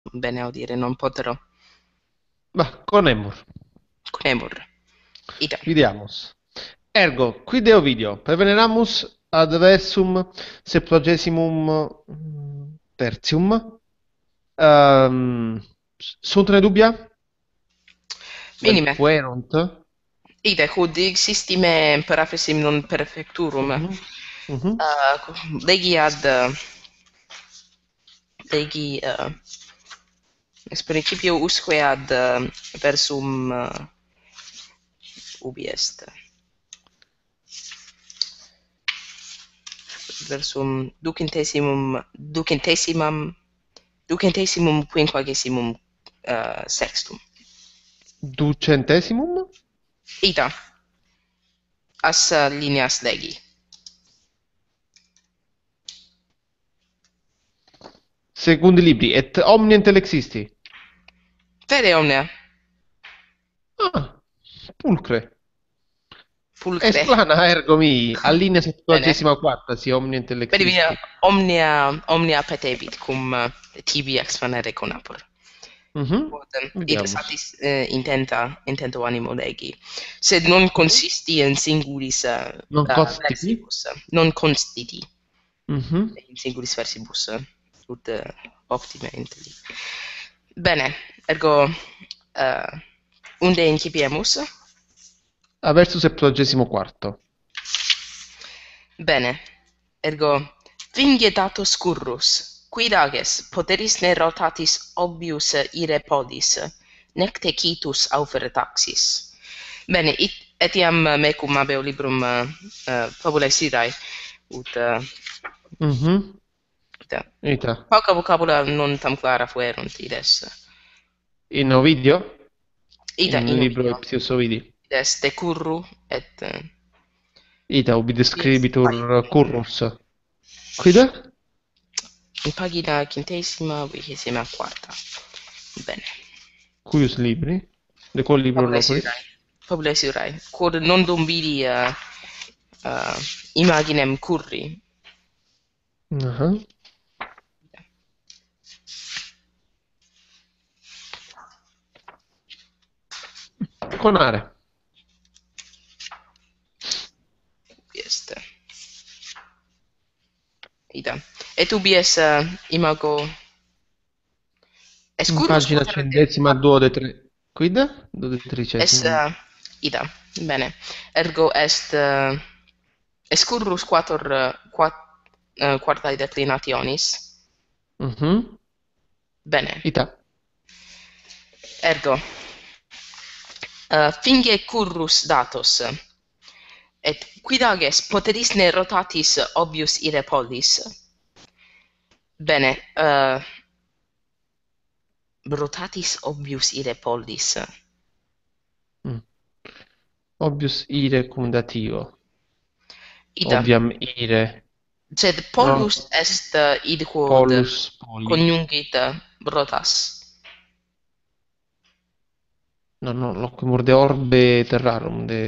bene audire, non potrò. Ma conemur. Cunebur. Ita. Vidiamos. Ergo, quid Ovidio, prevenenamus adversum septuagesimum tertium. Um, Sunt ne dubia? Vel Minime. puerunt? Ite, quod existime paraphrasem non perfecturum. Mhm, mhm. Legi ad... legi... ex principio usque ad versum ubi est. Versum ducentesimum quinquagesimum sextum. Ducentesimum? Ita, as lineas legi. Secundi libri, et omnia intellexisti. Fede omnia, Ah, pulcre. pulcre. Explana ergo mi, allinea Bene. septuagesima quarta, si omnia Vedi, via, intellexisti. omnia petebit, cum tibi exponere conapur. Mhm. Quod ita Vediamus. satis intento animo legi. Sed non Mhm. consisti in singulis Non costipi? versibus, non constiti Mhm. in singulis versibus, ut optime intelli. Bene, ergo unde incipiemus? A verso septuagesimo quarto. Bene, ergo vingetatus currus, quid ages poteris ne rotatis obvius ire podis, nec tecitus aufere taxis. Bene, etiam mecum habeo librum fabulae syrae, ut Mhm. ita, Ita. pauca vocabula non tam clara fuerunt ides. In Ovidio? Ita In in libro Ovidio, Ipsius Ovidi. ides de curru et Ita ubi ies describitur currus. Quid? in pagina quintesima, vigesima quarta. Bene. Cuius libri? De qual libro Fabulae loqueris? syrae. Fabulae syrae. Quod non dum vidi imaginem curri. Aha. Conare. Est. Ita. Et ubi es imago... Es In currus pagina quater... centesima duodetre... Quid? Es... Dodettricesimo. ita. Bene. Ergo est... es currus quator... quartae declinationis. Mhm. Bene. Ita. Ergo... finge currus datos... Et quid ages poteris ne rotatis obvius ire pollis? Bene, rotatis obvius ire pollis. Mm. Obvius ire cum dativo. Ita, Obviam ire. sed No. pollus est id quod Polus poli. conjungit rotas. No, no, locumur de orbe terrarum, de...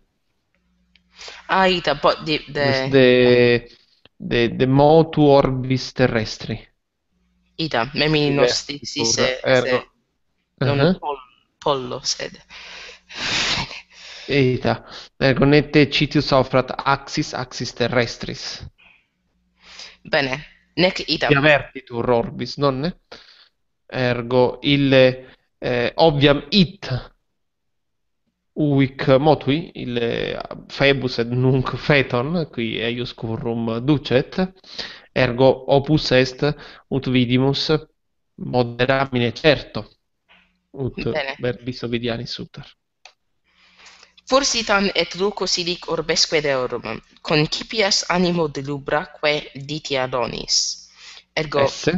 Ah, ita, Des de motu orbis terrestri. ita, memini nostisi Divertitur, se ergo. non Uh-huh. pollo, sed. Eita, ergo nette citius offrat axis, axis terrestris. Bene, nec ita. Diavertitur orbis, nonne? Ergo ille obviam it uic motui, ille Phoebus et nunc Phaeton, qui eius currum ducet, ergo opus est ut vidimus moderamine certo, ut Bene. verbis Ovidianis suter. Forsitan et luco sidic urbesque deorum, concipias animo delubraque ditia donis. Ergo, Esse,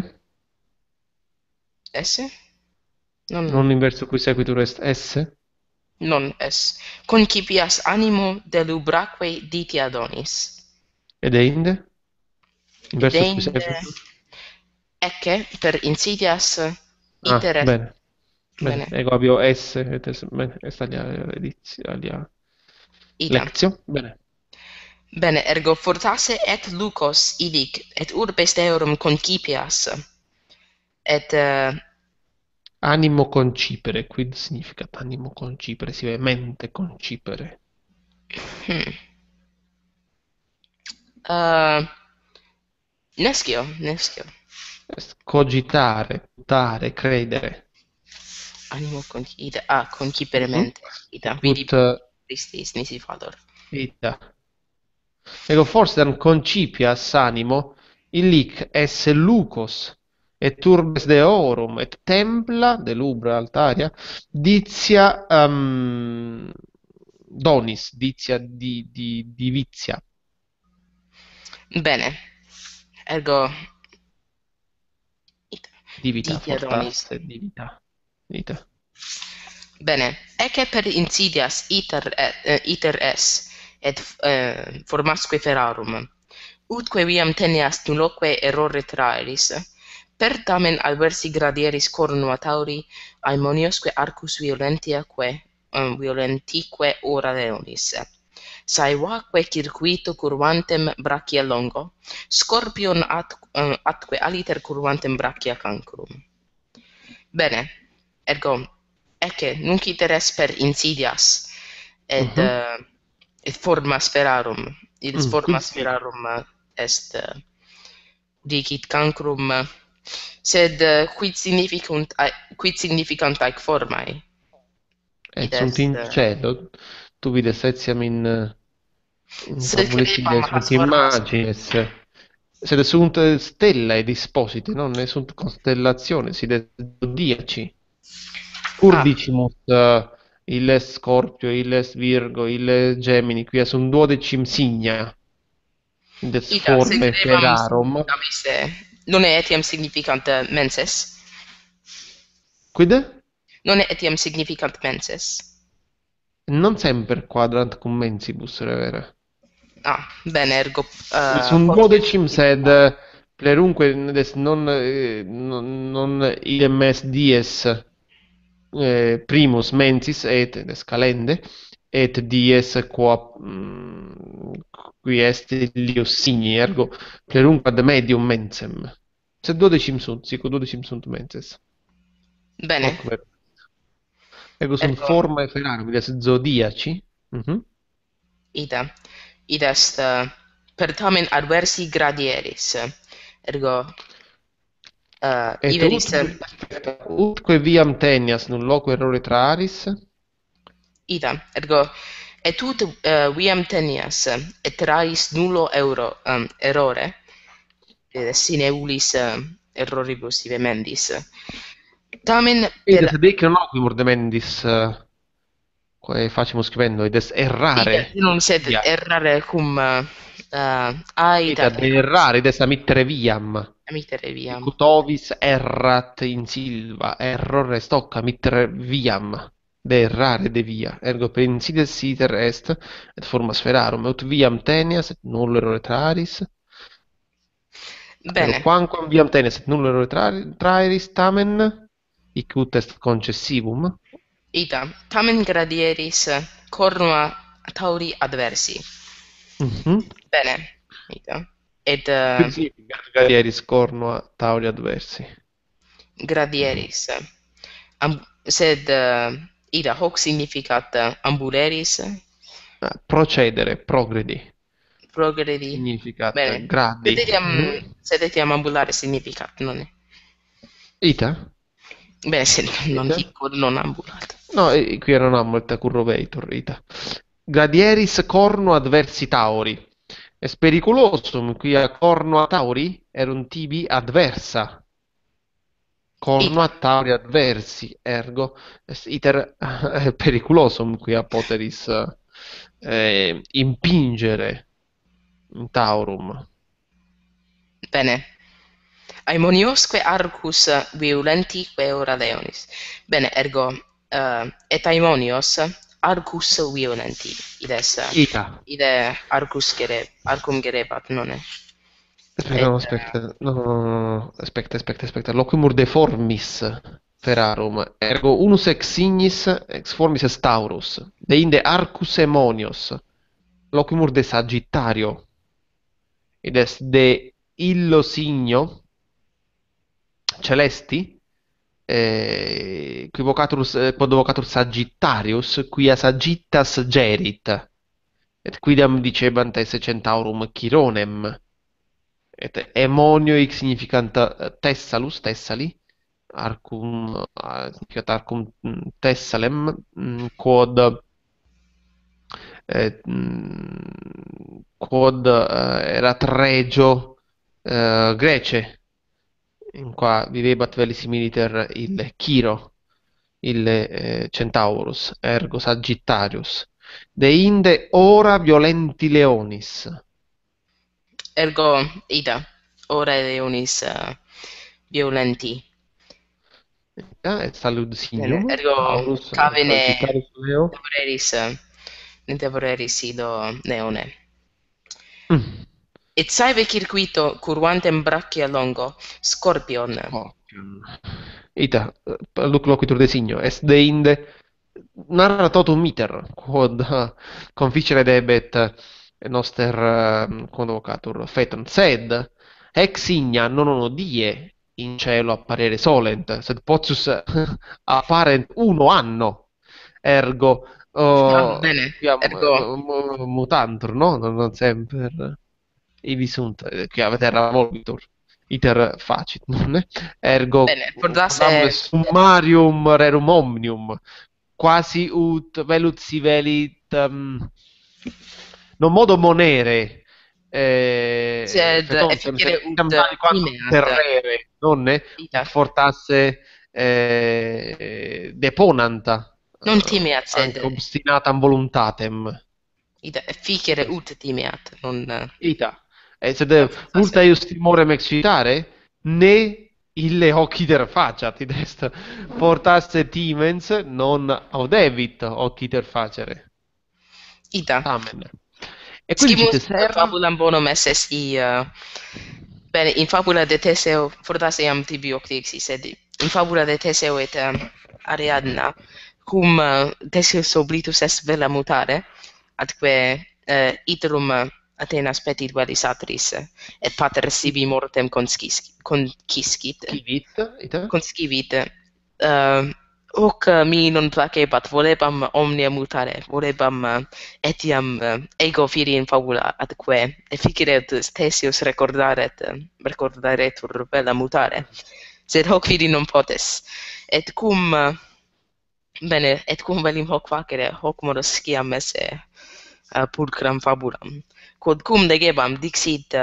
esse? Non, non in verso cui sequitur est esse, non es. Concipias animo delubraque ditia donis. ed einde, in Ed verso cui einde, sequitur. ecce, per insidias Ah, itere, bene, bene, bene, ego abio esse, et es, bene, est alia editio, alia ita. lectio, bene. Bene, ergo fortasse et lucos idic, et urbes deorum concipias, et Animo concipere, quid significat animo concipere? Si vede mente concipere. Hmm. Uh, neschio, neschio. Cogitare, putare, credere. Animo concipere, ah, concipere Mhm. mente. Ita, vidi Ut Christis nisi fador. ita. Ego forse concipias animo, illic esse lucos, et turbes deorum, et templa, de lubra altaria, ditia donis, ditia di vizia, Bene, ergo ita, divita ditia donis. fortasse, divita, vita. Bene, ecce per insidias iter es, et formasque ferarum, utque viam tenias nulloque errore traeris, per tamen adversi gradieris cornua tauri, aemoniosque arcus violentique ora leonis. Saevaque circuito curvantem brachia longo, scorpion atque aliter curvantem brachia cancrum. Bene, ergo, ecce, nunc iter est per insidias, et, Mhm. et formas ferarum, illis Quid formas significa? ferarum est, dicit cancrum, sed quid significant haec formae? Id Et sunt est, in cielo, tu vides etiam in sed fabulitide crebam sunt has formas, imagines, sed sunt stellae disposite, non ne sunt constellationes, id zodiaci. ah, Urdicimus, illes Scorpio, illes Virgo, illes Gemini, quia sunt duodecim signa, des ita, sed formae crebam ferarum. significam iste, non est etiam significant menses? Quid? Non est etiam significant menses? Non semper quadrant cum mensibus, revere. Ah, bene, ergo, Sunt potiens duodecim, sed significare. plerunque non idem est dies primus mensis et des calende, et dies qua qui est ilius signi, ergo plerunque ad medium mensem. Sed duodecim sunt, sicut duodecim sunt menses. Bene, Hoc ver. Ego sunt ergo, formae ferarum, des zodiaci. Mhm. ita, id est, per tamen adversi gradieris, ergo, Et iberis, utque viam tenias null loco errore traris, ita, ergo, et ut viam tenias, et trais nullo errore, sine ulis erroribus ibe mendis, tamen id per, sed ec non oquimur demendis quae facimus scribendo, id est ita, errare. non sed Via. errare cum, Ita aita, de errare, id est amittere viam. amitere viam. Sicut ovis errat in silva, error est hoc amittere viam. De errare de via. Ergo per insides iter est, et formas ferarum, ut viam tenias, et nullo errore traris. Ergo Bene, quamquam viam tenias, et nullo errore traeris, tamen, hic ut est concessivum. ita, tamen gradieris cornua tauri adversi. Mhm. Bene, ita. Et Quid significat gadieris cornua tauri adversi? gradieris. Sed ita hoc significat ambuleris, Procedere, progredi, progredi. significat Bene. gradi. Mhm. Sed etiam ambulare significat, non è? Ita? Bene, sed non Ita? hic non ambulat. No, qui non ha molta curroveitur, ita. Gradieris corno adversi tauri. Es periculosum, quia corno tauri erunt tibi adversa. Corno Ita, tauri adversi, ergo est iter periculosum quia poteris impingere in taurum. bene. Aemoniosque arcus violentique ora leonis. Bene, ergo, et aemonios arcus violenti. Ita. Ide arcum gerebat, non è? Aspetta, Et, no, aspetta, no, no, no, no, aspetta. Locumur deformis ferarum, ergo unus ex signis ex formis est Taurus, deinde arcus aemonios, locumur de Sagittario, id est de illo signo celesti, quod vocatur Sagittarius, quia Sagittas gerit, et quidam dicebant esse centaurum Chironem, et emonio hic significant Thessalus, Thessali, arcum, significat arcum Thessalem, quod quod erat regio Grece, in qua vivebat velis militer il Chiro, il Centaurus, ergo Sagittarius. Deinde ora violenti leonis. Ergo ita, ora leonis violenti. Et salud Bene, signum, ergo Taurus, cavene Sagittarius Leo. devoreris ido leone. Mm. Et saeve circuito curvantem brachia longo, Scorpion. Scorpion. Ita, loquitur designo, est deinde narra totum iter, quod conficere debet noster convocatur fetum, sed ex igna non die in cielo apparere solent, sed potius apparent uno anno, ergo Ah, bene, quia ergo mutantur, no? Non semper ivi sunt, quia terra volvitur, iter facit, non? Ergo bene, quam fortasse summarium rerum omnium, quasi ut velut si velit non modo monere sed fetontem, sed efficere ut etiam tali quantum timeat terrere, nonne, ita. ut fortasse deponanta Non timeat, sed anche obstinatam voluntatem. ita efficere ut timeat, non Ita, sed fortasse. multa eius timorem excitare, ne ille hoc iter faciat, id est fortasse timens non audevit hoc iter facere. Ita. Amen. E qui dicite Scimus ser. fabulam bonum esses bene, in fabula de Teseo, fortasse iam tibi octixi, sed in fabula de Teseo et Ariadna, cum Theseus oblitus est vela mutare, atque iterum Athenas petit velis atris, et pater sibi mortem conciscit, Kivit, ita. conscivit, hoc mi non placebat, volebam omnia mutare, volebam etiam ego firi in fabula, atque efficere Theseus recordaretur bella mutare, sed hoc firi non potes. Et cum, bene, et cum velim hoc facere, hoc modo sciam esse pulcram fabulam. Quod cum legebam dixit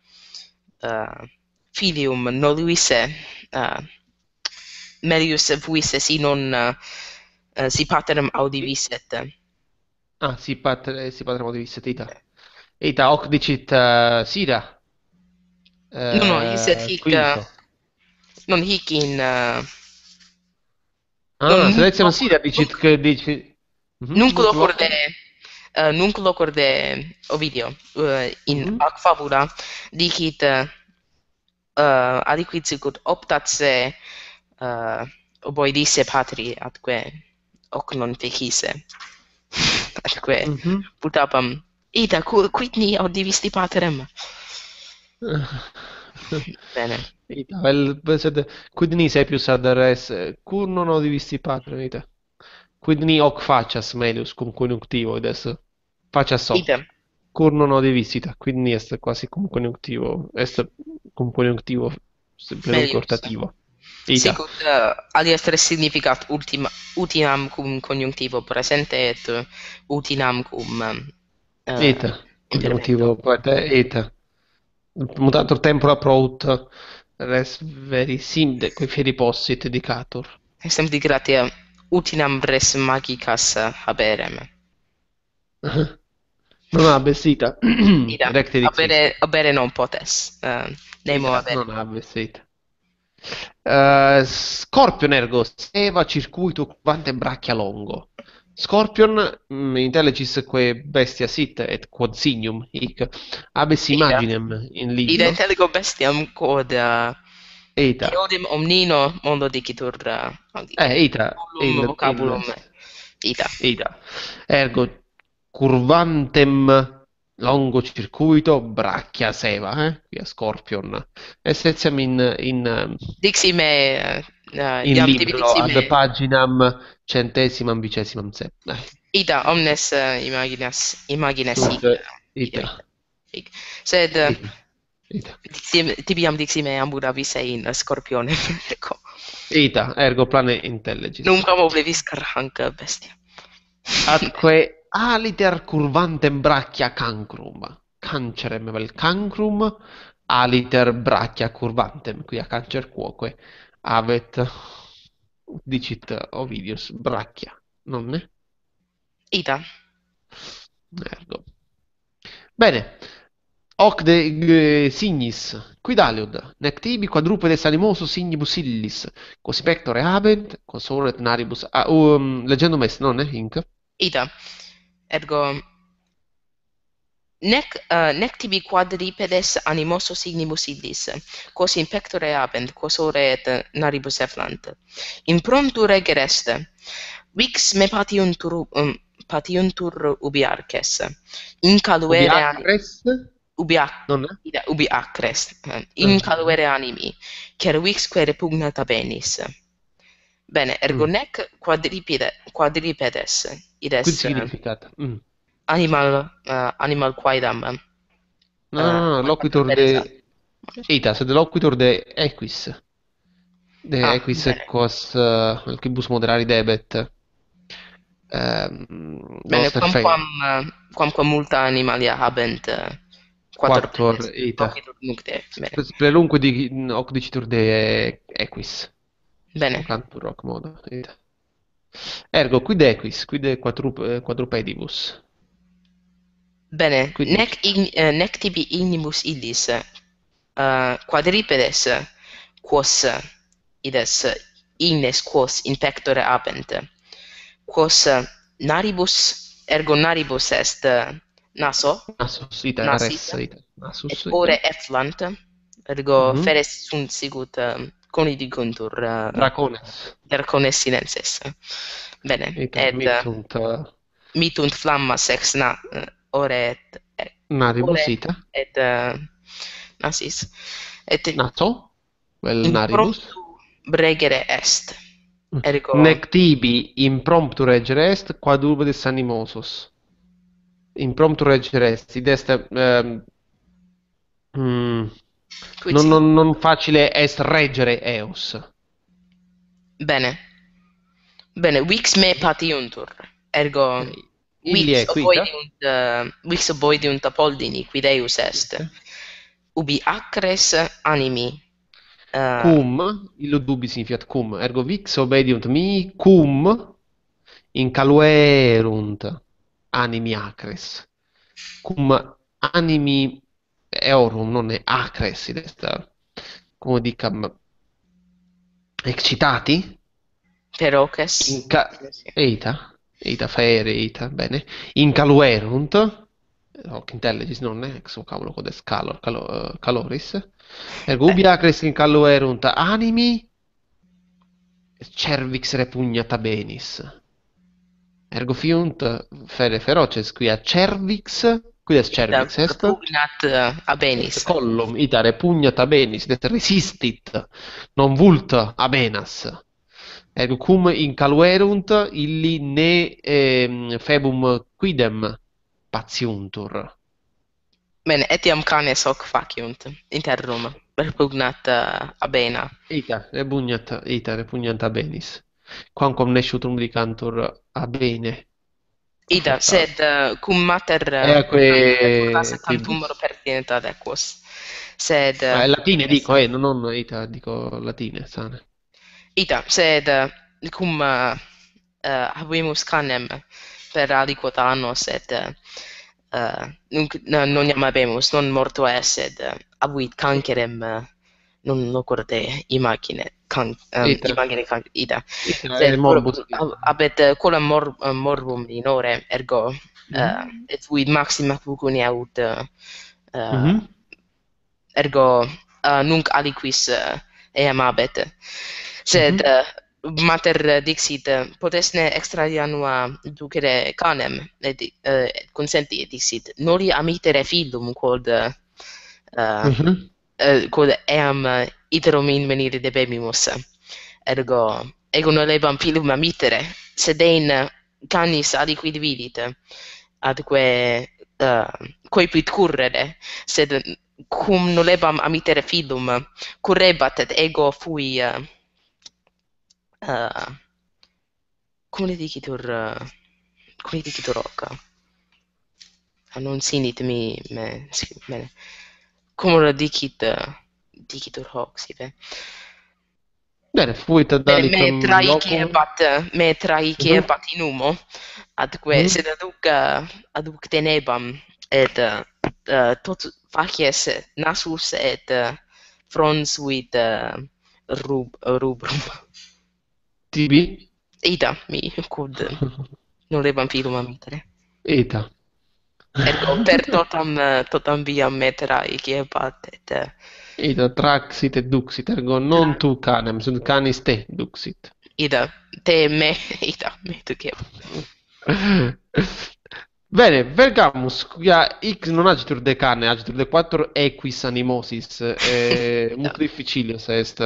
filium noluisse melius fuisse si non si paterem audivisset. Ah, si patremo di ita. Ita, hoc dicit Sira, No, no, hisset hic Quinto. non hic in non Ah, nunc Seletiam Sira dicit che dici. Mhm, nunc nunc locor loco. de nunc locor de Ovidio in Mhm. ac fabula dicit aliquid sicut optat se oboidisse patri atque hoc non fecisse. Atque Mhm. putabam ita quid ni audivisti paterem. Bene. Ita, sed quid ni sepius ad res, cur non audivisti patrem, ita. Quid ni hoc facias melius cum conjunctivo, id est facias hoc. Ita. Cur non audivisti ita, quid ni est quasi cum conjunctivo, est cum conjunctivo simplemente Melius. ortativo. Ita. Sicut aliestre significat utinam cum conjunctivo presente et utinam cum Ita. implemento. Conjunctivo poeta, ita. Mutator tempora prout res veri simde, qui fieri possit dicatur. Estem di gratia utinam res magicas haberem. Non habes ita. Ida, Recte dixisque. habere non potes. Nemo Ita, habere. non habes ita. Scorpion ergo seva circuito quante brachia longo. Scorpion intellegis que bestia sit et quod signum hic habes Ida. imaginem in Ida libro. intelligo bestiam quod Ita. eodem omnino mondo dicitur Ita vocabulum vocabulum ita. ita. Ergo curvantem longo circuito brachia seva, quia Scorpion. Essentiam in Dixi me In Iam tibi libro ad dixime, paginam centesimam vicesimam ita omnes imagines sunt hic, ita, hic. Sed ita, ita. tibiam dixime ambula visein scorpione, ecco. Ita, ergo plane intellegis. Nunquam obliviscar hanc bestia. Atque aliter curvantem brachia cancrum. Cancerem vel cancrum, aliter brachia curvantem, quia cancer quoque avet, dicit Ovidius, brachia, nonne? Ita, Ergo. Bene. Hoc de signis, quid aliud, nec tibi quadrupedes animosus signibus illis, quos pectore habent, quos olet naribus, legendum est, non, hinc? ita, ergo nec tibi quadripedes animosus signibus illis, quos in pectore habent, quos ore et naribus efflant. In promptu reger est, vix me patiuntur ubi arces, in Ubi caluere acres, non? ubi acres, in caluere animi, cer vixque repugnata benis. Bene, ergo nec quadripedes, id Quid est significat? animal quaedam No, loquitur de... Ita, sed loquitur de equis. De equis bene. quos quibus moderari debet. Bene, Noster fé. quamquam multa animalia habent Quattuor, quattuorpedes, ita. loquitur nunc de, bene. Spelunque hoc dicitur de equis. Bene, Cantur hoc modo, ita. Ergo, quid quadrupedibus? bene, Quid nec tibi ignibus illis quadripedes quos ides ignes quos in pectore habent, quos naribus, ergo naribus est naso, nasus, ita, nasis, res, ita. Nasus, et ita. ore efflant, ergo Mhm. feres sunt sicut conidiguntur Dracones. dracones sinenses. Bene, Ita, et mitunt flammas ex ore naribus, ore ita. et nasis, et Naso, vel in naribus. promptu bregere est, ergo Nec tibi impromptu regere est, quadrupedes animosus. Impromptu regere est, id est... quid significa? non facile est reggere eos. Bene, bene, vix me patiuntur, ergo Illi è quita? vix oboidiunt Apollini, quid eius est, ubi acres animi, Cum, illud dubi significat cum, ergo vix obediunt mi, cum incaluerunt animi acres. Cum animi eorum, non è acres, id est, cum dicam, excitati? feroces, Eita, faere, eita, bene. Incaluerunt, hoc intellegis, non ex vocabulo codes caloris. Ergo ubi acres incaluerunt animi, cervix repugnata benis. Ergo fiunt feroces, quia cervix, quid est cervix est? repugnat abenis. Collum, ita repugnata benis, et resistit, non vult abenas. Ergo cum incaluerunt illi ne febum quidem patiuntur. Bene, etiam canes hoc faciunt, interrum, repugnat abena. Ita repugnant abenis. Quamquam nesciut dicantur abene. Ida, sed cum mater Eaque tantum quibus. pertinent ad equos. Sed Latine dico, non ita, dico latine, sane. ita, sed cum habemus canem per aliquot annos et non iam habemus, non morto est, sed abuit cancerem non locorde imagine imagine ida. Sed Morbus. abet quolam morbum minore, ergo et fuit maxima pecuni aut ergo nunc aliquis eam habet. Sed mater dixit, potesne extra janua ducere canem, et consenti, et dixit, noli amitere filium quod quod eam iterum invenire debebimus. ergo ego nolebam filum amitere, sedein canis aliquid vidit, adque coepit currere, sed cum nolebam amitere filum, currebat et ego fui cum ne dicitur hoc? Non sinit me cum dicitur hoc, sive. Bene, fuit Bene, me dalicum locum. traicebat in humo, adque Mhm. sed aduc tenebam, et tot facies nasus et frons vit rubrum. Tibi? Ita, mi quod nolebam filum amitere. Eta. Ergo per totam viam me traicebat, et Ita traxit et duxit, ergo non tu canem, sed canis te duxit. ida, te me, ida, me ducebat. Bene, vergamus, quia x non agitur de cane, agitur de quattro equis animosis, Ida, multo difficilius est.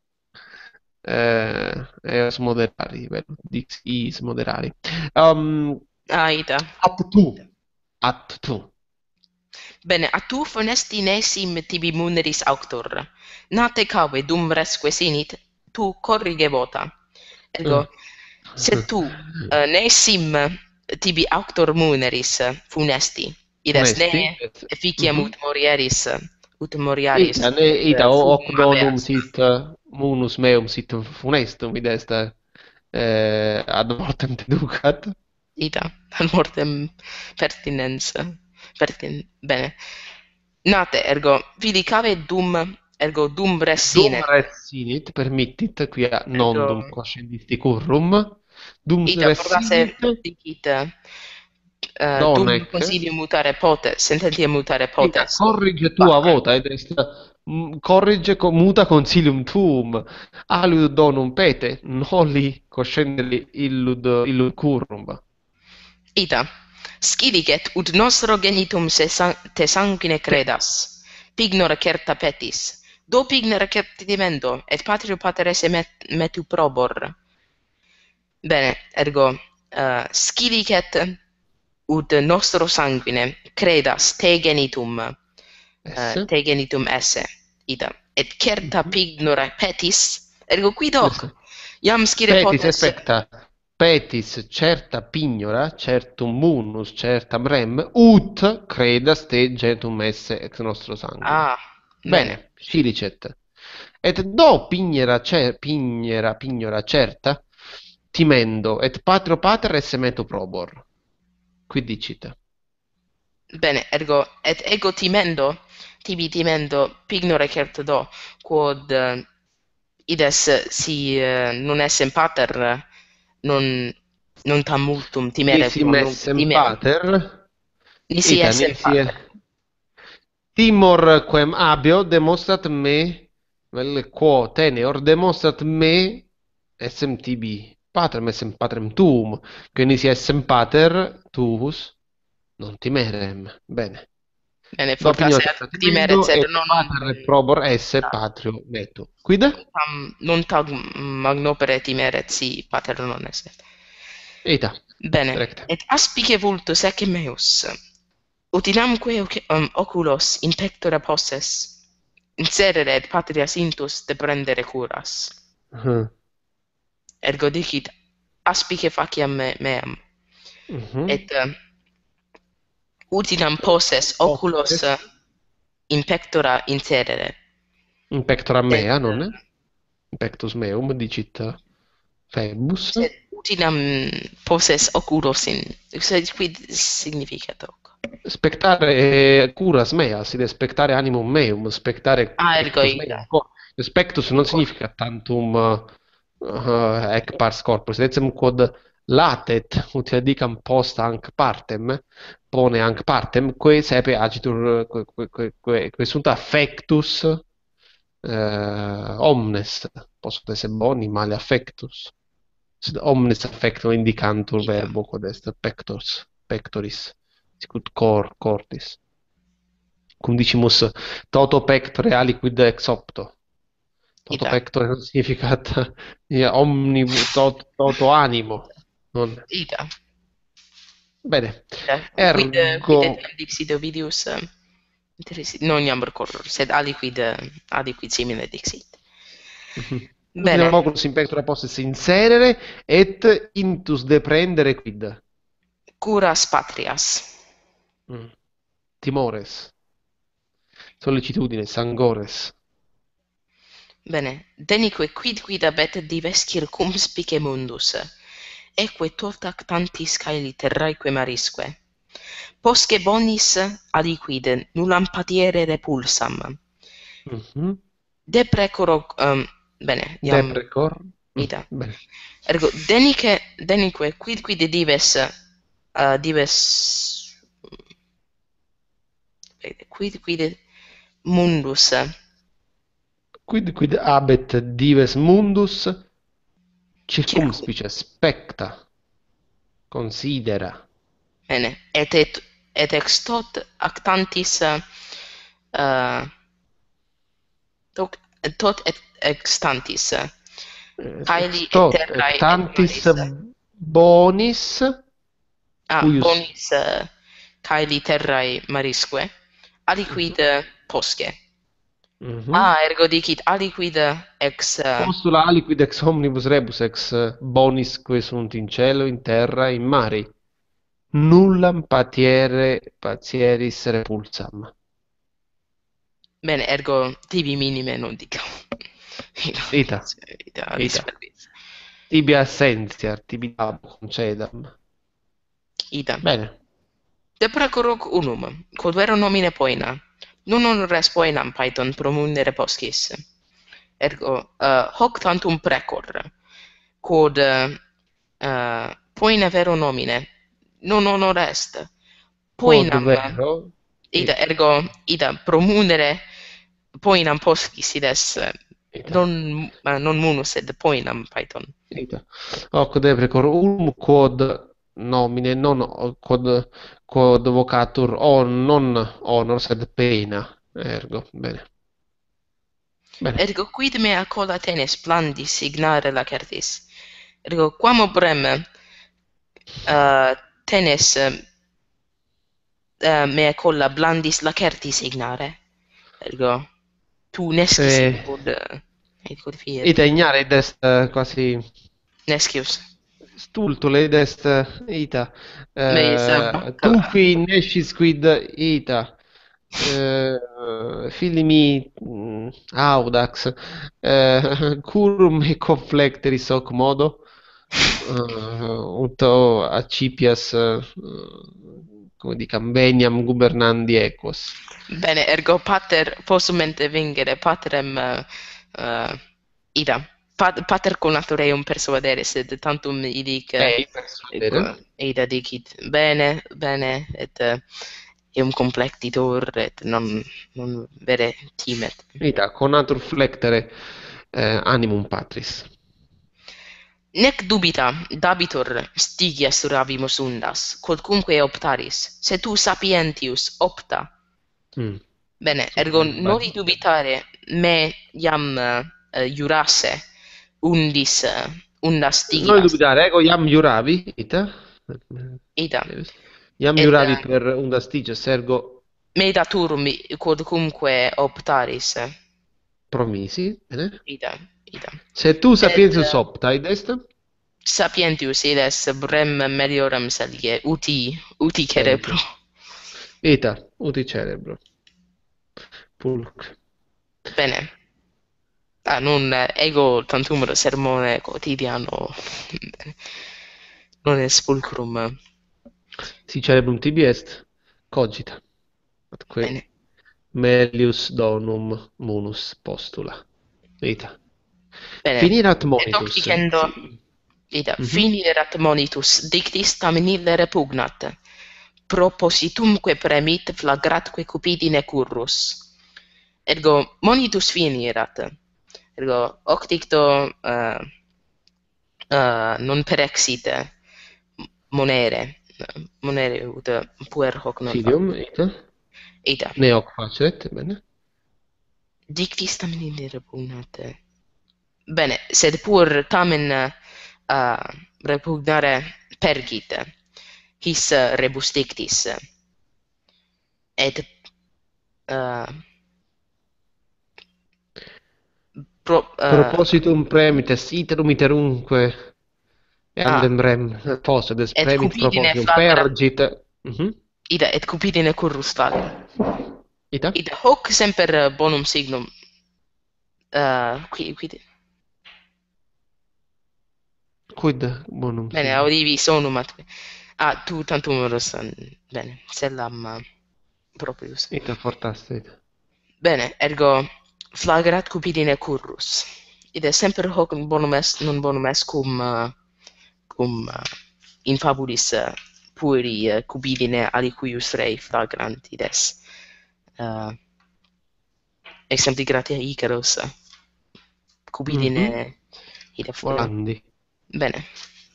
Eos moderari, vero? Dix is moderari. ida. At tu. At tu. Bene, a tu funesti nesim tibi muneris auctor. Nate cave dum resque sinit, tu corrige vota. Eh. Ergo, se tu nesim tibi auctor muneris funesti, ides ne Funesti. efficiem Mhm. ut moriaris Ita hoc fugum donum habeas. sit munus meum sit funestum, id est ad mortem deducat. Ita, ad mortem pertinens. Bene. Nate, ergo, vidi cave dum res Dum sine. res sinit, permittit, quia non Ergo, dum quoscendisti currum, dum ita res fortasse sinit, dicit dum donec, consilium mutare potes, sententiam mutare ita potes. corrige tua Face. vota, ed est corrige muta consilium tuum, aliud donum pete, noli quoscendere illud currum. Ita, scilicet ut nostro genitum te sanguine credas, pignora certa petis, do pignora certimendo, et patrio pater esse metu probor. Bene, ergo, scilicet ut nostro sanguine credas Esse. te genitum esse, ita, et certa Mhm. pignora petis, ergo quid hoc, Esse. iam scire Petis, potes, aspecta, petis certa pignora, certum munus, certam rem, ut credas te genitum esse ex nostro sanguine. bene, Bene, silicet. Et do pignora certa, timendo, et patrio pater esse metu probor. Qui dicit. bene, ergo, et ego tibi timendo, pignore certo do, quod ides si non essem pater, non, non tam multum timere Nisi quo nunc messem timem, pater, nisi ita essem nisi pater. timor quem habeo demonstrat me, vel quo teneor demonstrat me essem tibi patrem, essem patrem tuum, que nisi essem pater tuus, non timerem. Bene. Bene, Do fortasse opinione ad timendo timeret, sed et pater probor esse patrio metu. Quid? non tam magnopere timeret si pater non esse. Ita, Bene, recte. et aspice vultus ecce meus, utinamque oculos in pectora posses, inserere et patria sintus de prendere curas. Mhm. Ergo dicit, aspice faciam meam, Mhm. et utinam posses oculos Posses in pectora inserere. in pectora Sed, mea, non? In pectus meum, dicit Phoebus. sed utinam posses oculos in, sed quid significat hoc? Spectare curas meas, id spectare animum meum, spectare Ergo pectus ita. meum. Spectus non significa tantum ec pars corpus, ecem quod latet, ut dicam post hanc partem, pone hanc partem, quae saepe agitur, quae sunt affectus omnes, possut esse boni, male affectus. Sed omnes affecto indicantur Ita. verbo quod est pectors, pectoris, sicut cordis. Cum dicimus, toto pectore aliquid ex opto. Toto Ida, pectore non significat toto animo. Ida, Bene. Ida. Quid Ergo, dixit Ovidius, non jam recordor, sed aliquid simile dixit. utinem Bene, oculus in pectora possis inserere et intus deprendere quid. curas patrias. Mm. Timores, sollecitudines, angores. Bene, denique quid abet dives circumspice mundus, eque tot actantis caeli terraeque marisque. Posce bonis aliquid nullam patiere repulsam. Mhm. Deprecoro, bene, iam Deprecor. ida. Bene. Ergo, denique quid dives, quid mundus, Quid habet dives mundus circum, circumspice specta, considera. bene, et ex tot actantis, tot, tot et ex tantis, caeli et Extot et terrae et tantis maris, bonis cuius. bonis caeli terrae marisque, aliquid posce. Mhm. Ergo dicit aliquid ex, Postula aliquid ex omnibus rebus ex bonis que sunt in cielo, in terra, in mari. Nullam patieris repulsam. bene, ergo tibi minime non dicam. Ita, Ita ita. disperdis. Tibi essentiar, tibi dabo concedam. Ita. Bene. Deprecoroc unum, quod vero nomine poena. Non res poenam Python promundere poscis. Ergo, hoc tantum precor, quod poena vero nomine, non honor est. Quod Poenam, vero, ida, ita, ergo, ida, promundere poenam poscis, ides, ita, non munus, sed poenam Python. ita. Hoc deprecor ulum quod nomine, non quod vocatur non honor, sed pena. Ergo, bene. Bene. Ergo, quid mea colla tenes blandis signare lacertis? Ergo, quam obrem tenes mea colla blandis lacertis signare? Ergo, tu nescis Eh, quod fiet. ita ignare id est quasi Nescius. stultule id est ita. Meis Tufi nescis quid ita. Filimi audax. Curum me conflecteris hoc modo. Ut accipias come dicam veniam gubernandi equos. Bene, ergo pater possumente vingere patrem ida. Pater connatureum persuadere, sed tantum idic Persuadere. ida dicit bene, et eum complectitur, et non vere timet. Ita conatur flectere animum patris. Nec dubita dabitur stigia suravimus undas, quodcunque optaris, se tu sapientius opta. Mm. Bene, ergo noli dubitare me iam jurasse undas Non stigias. dubitare, ego iam iuravi, ita. Ida. Iam Et iuravi per undas stigias, ergo me daturum quodcunque optaris. promisi, bene. Ida, ida. Se tu Et sapientius opta, id est? sapientius ides brem meliorem selge, uti cerebro. Ita, uti cerebro. Pulc. Bene. Non ego tantum sermone quotidiano non est pulcrum. Si cerebrum tibi est, cogita. Atque Bene. melius donum munus postula. Ita. Bene. Finirat Et hoc monitus. dicendo, ida, finirat monitus, dictis tam nille repugnat. Propositumque premit flagratque cupidine currus. Ergo monitus finirat. Ergo hoc dicto non perexit monere ut puer hoc non Filium, facit. ita. Ida. Ne hoc facet, bene. Dictis tam nille repugnat. Bene, sed pur tamen repugnare pergit, his rebus dictis, et uh, pro, Propositum premites iterum iterumque ah, eandem rem possedes et premit cupidine propositum flagra, pergit. Mhm. ida et cupidine currus flagra. Ita? Ida hoc semper bonum signum, quid, Quid bonum bene, signum? audivi sonum atque. Ah, tu tantum bene, sellam proprius. Ita fortasse ita. Bene, ergo flagrat cupidine currus. Id semper hoc bonum est, non bonum est cum in fabulis pueri cupidine alicuius rei flagrant ides. Exempli gratia Icarus, Mhm. cupidine ide Volandi. bene.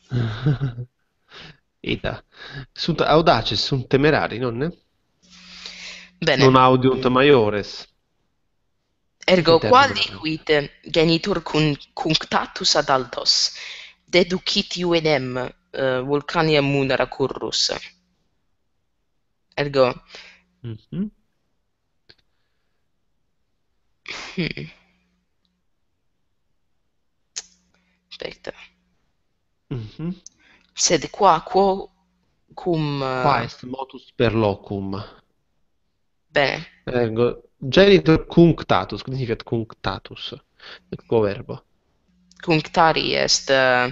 Ita. Sunt audaces, sunt temerari, nonne? Bene. Non audiunt maiores. Ite Ergo qual termina. liquid genitur cunctatus ad altos, deducit iuidem vulcania munera currus. Ergo, Mhm. hmm, aspetta. Mhm. Sed qua quo cum Qua est motus per locum. bene, Ergo, genitor cunctatus. Cosa significa cunctatus? Il quo verbo. cunctari est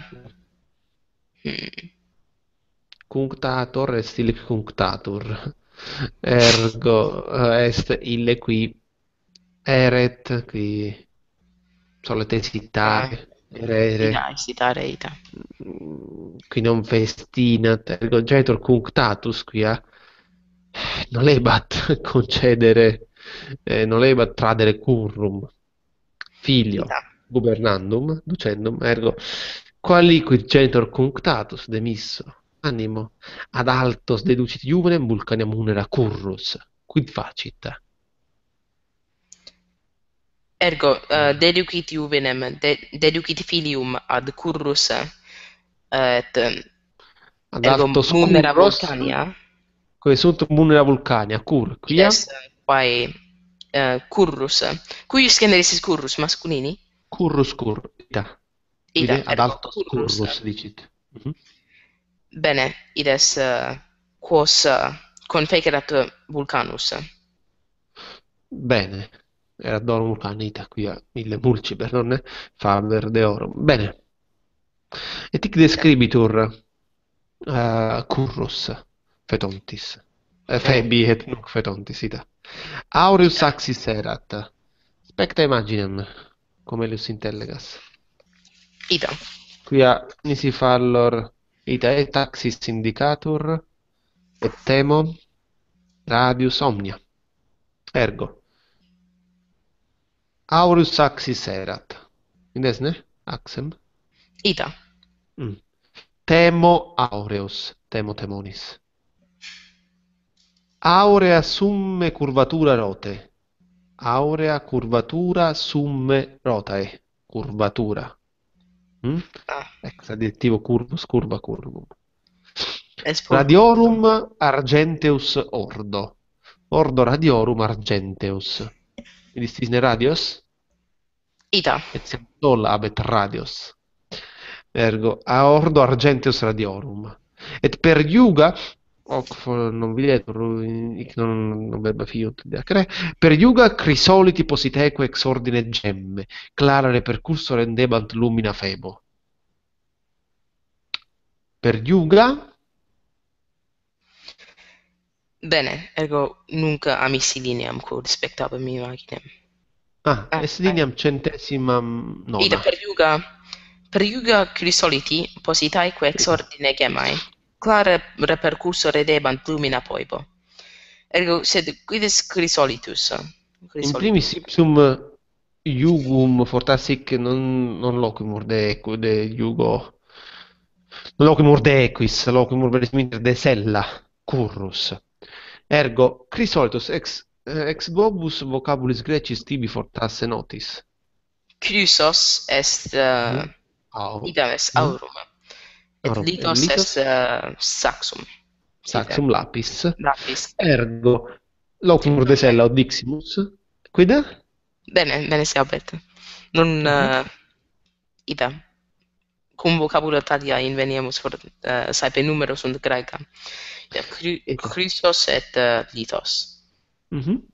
hmm, Cunctator est ille cunctatur. Ergo est ille qui eret, qui solete ah, esitare, erere, ida excitare ita. qui non festinat, ergo genitor cunctatus quia nolebat concedere, nolebat tradere currum, filio, Ida. gubernandum, ducendum, ergo qualiquid genitor cunctatus demisso, animo, ad altos deducit iuvenem vulcania munera currus, quid facit? Ergo deducit iuvenem, deducit filium ad currus et Ad ergo altos munera curros, vulcania. quae sunt munera vulcania, cur, quia? Ides quae currus. Cuius generis is currus masculini? Currus cur, ita. Ida, Vide, ad ergo altos currus. currus dicit. Mhm. Bene, ides quos confecerat vulcanus. Bene, erat dorum vulcanita, quia ille mulciber, nonne? Faber deorum. Bene. Et hic describitur currus fetontis. Bene, Febi et nunc fetontis, ita. Aureus ida, axis erat. Specta imaginem, cum elius intellegas. ida. Quia nisi fallor ita et axis indicatur et temo radius omnia. Ergo, aureus axis erat. Indes, ne? Axem. Ida. Mm. Temo aureus, temo temonis. Aurea summe curvatura rote. Aurea curvatura summe rotae. Curvatura. Mm? Ah, Ex adjectivo curvus, curva curvum. espulcro. Radiorum argenteus ordo. Ordo radiorum argenteus. Mi distisne radios? Ida. Etiam sol habet radios. Ergo, a ordo argenteus radiorum. Et per iuga, hoc non videtur, hic non verba fiunt deacre, per iuga crisoliti positeque ex ordine gemme, clara repercurso rendebant lumina febo. Per iuga, Bene, ergo nunc amissi lineam quod spectabam imaginem. est Ai. lineam centesimam Ida nona. per iuga crisoliti positaeque ex Ita. ordine gemmae, clare repercurso redebant lumina poipo. Ergo, sed quid est crisolitus? In primis Crisolitus. ipsum iugum fortasse hic non locumur de iugo, non locumur de equis, locumur verissimiliter de sella, currus. Ergo, crisolitus ex globus vocabulis Grecis tibi fortasse notis. Chrysos est Mhm. Au. idem est Mhm. aurum, et Aurum. Et litos est litos saxum. Ite, saxum lapis. lapis. Ergo locumur de Dunque, sella odiximus. Quid? bene, bene seabet. Non, Mhm. ita, cum vocabula talia inveniamus for saepe numeros und Graeca. Ja, Ita. Chrysos et litos. Mhm.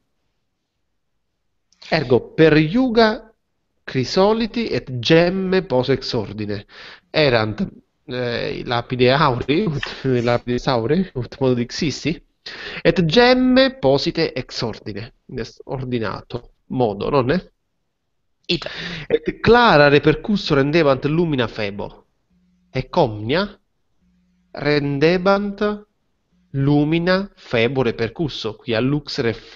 Ergo per iuga crisoliti et gemme posex ordine. Erant lapide auri, ut lapides aure, ut modo dixisti, et gemme posite ex ordine. Est ordinato modo, non è? Ita, Et clara repercusso rendebant lumina Febo. E omnia rendebant lumina Febo repercusso, quia lux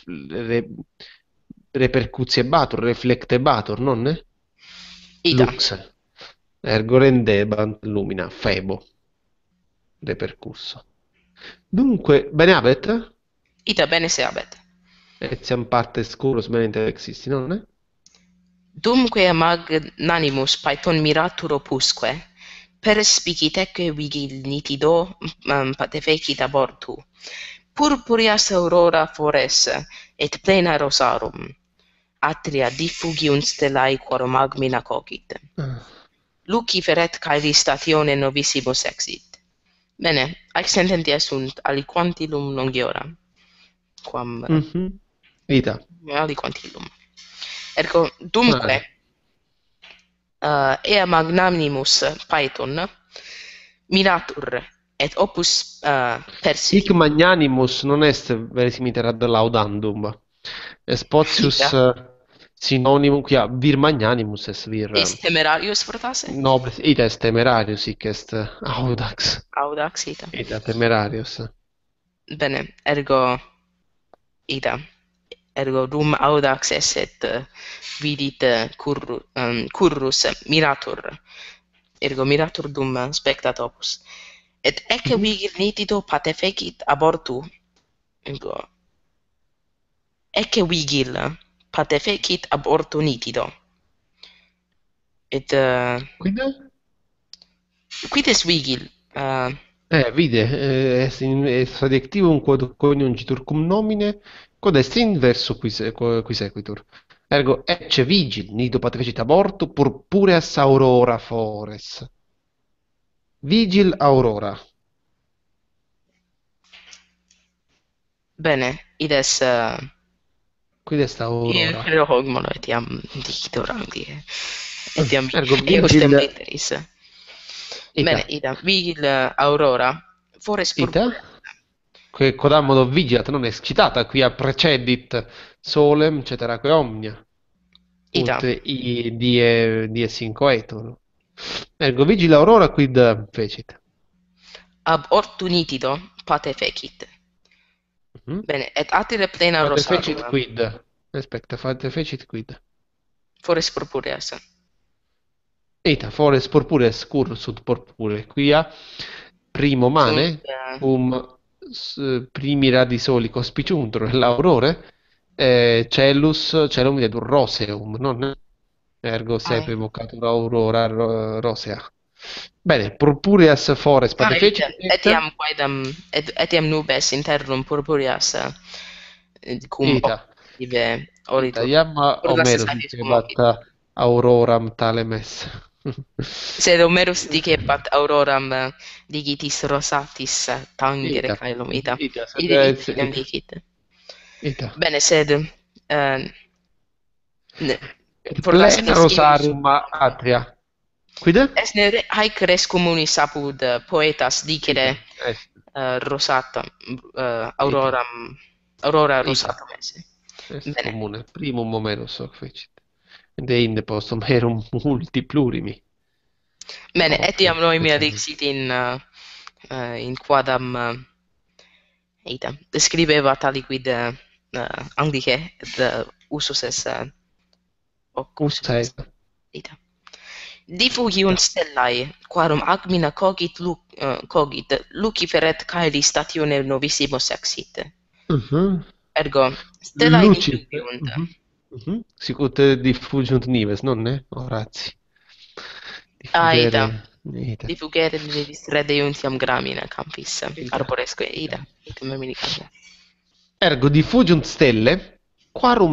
repercutiebatur, reflectebatur, non è? ita, Lux, ergo rendebant lumina Febo repercusso. Dunque, beneabet, ita bene seabet. etiam partes curus menente existi, non è? Dumque magnanimus Python miratur opusque, perspicitque vigil nitido patefecit abortu, purpureas aurora fores, et plena rosarum, atria diffugiunt stellae quorum agmina cogit. Luciferet caeli statione novissimus exit. Bene, ac sententia sunt aliquantillum longiora, quam Mhm. Ita. aliquantillum. Ergo, dunque, Ah. ea magnanimus Python miratur et opus Hic persici. magnanimus non est verisimiter ad laudandum. Est potius Ita, synonymum quia vir magnanimus est vir est temerarius fortasse? nobles. Ita est temerarius, hic est audax. Audax ita. Ita temerarius. Bene, ergo ita. Ergo dum audax esset vidit currus miratur. Ergo miratur dum spectat opus. Et ecce Mhm. vigil nitido patefecit abortu. Ergo, ecce vigil patefecit abortu nitido. Et Quid? quid est vigil? Vide, est adjectivum quod coniungitur cum nomine, quod est inverso qui sequitur. Ergo, ecce vigil, nido patefecit aborto, purpureas aurora fores. Vigil aurora. Bene, ides Quid est aurora? creo hogmolo etiam dicitur anglie. Etiam Ergo, eustem vigil litteris. ita. Bene, ida, vigil aurora, fores Ita? purpurea. Quodammodo vigilat, non est citata, quia precedit solem, ceteraque omnia. Ida, Ut die sincoetur. Ergo vigila aurora quid fecit. ab ortu nitido pate fecit. Mhm. Bene, et atire plena Fate rosarum, fecit quid. Aspetta, fate fecit quid. fores purpureas. Eta fores purpures currus sunt purpure, quia primo mane Sunt, cum primi radi soli conspiciuntur l'aurore, celum videtur roseum, non? Ergo sepe ai, vocatur aurora rosea. Bene, purpureas fores pate fecit et etiam quaedam, etiam nubes interum purpureas, cum eta occive eta oritur. iam Ordas Homerus saetis cum dicebat occidum. auroram talemes. Sed Homerus dicebat auroram digitis rosatis tangere Ita, caelum, ita. ita, Idem ita, dicit. ita. Bene, sed Et fortasse plena nescimus rosarium atria. Quid? esne haec res communis apud poetas dicere Ita, est, rosata ita, aurora ita, rosatum esse. est Bene. commune. Primum Homerus hoc fecit. Et inde post Homerum multi plurimi. Bene, Hoc etiam noemia decernit. dixit in quadam ita describebat aliquid anglice et usus es hoc usus Usa est ita. Diffugiunt stellae, quarum agmina cogit, luciferet caeli statione novissimus exit. Mhm. Ergo, stellae Lucid. nihiliunt, Mhm. Mhm. Sicut diffugiunt nives, non è? Orazio. Ida. Diffugere, ita, Divugere divis redeunt gramina campis, ita, arboresque, ita. ida, item meminicalia. Ergo diffugiunt stelle, quarum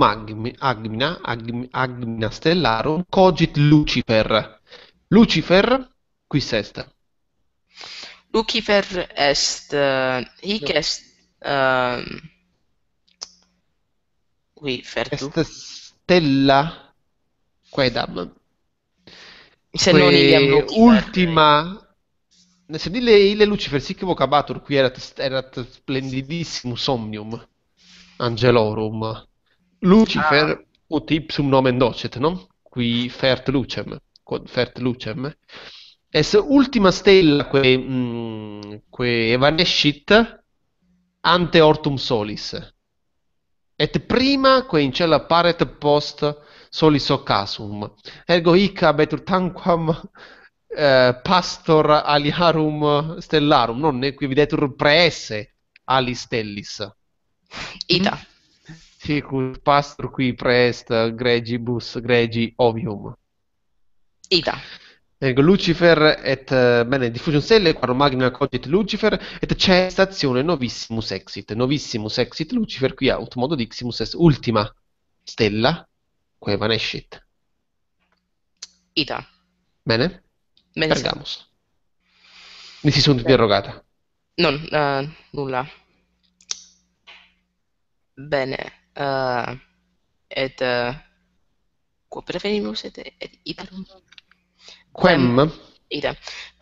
agmina stellarum cogit Lucifer. Lucifer, quis est? Lucifer est, hic No. est, qui fertu, Est stella quedam, se non iliam que Lucifer, ultima, sed ille Lucifer sic vocabatur, qui erat splendidissimum somnium angelorum. ah, Lucifer ut ipsum nomen docet, no? Qui fert lucem, quod fert lucem. Es ultima stella que evanescit ante ortum solis. Et prima que in cella apparet post solis occasum. Ergo hic habetur tanquam pastor aliarum stellarum, non qui videtur praese ali stellis. Mm? ida, Sicut pastor qui praest gregibus gregi ovium. ida, Ego Lucifer et bene diffusion stelle quarum magna cogit Lucifer et cestatione novissimus exit. Novissimus exit Lucifer quia aut modo diximus est ultima stella quae evanescit. ida. Bene? Mensa. Pergamus. Nisi sunt interrogata. Non, nulla. Bene. Et quo preferimus et iterum? Quem Quem ida.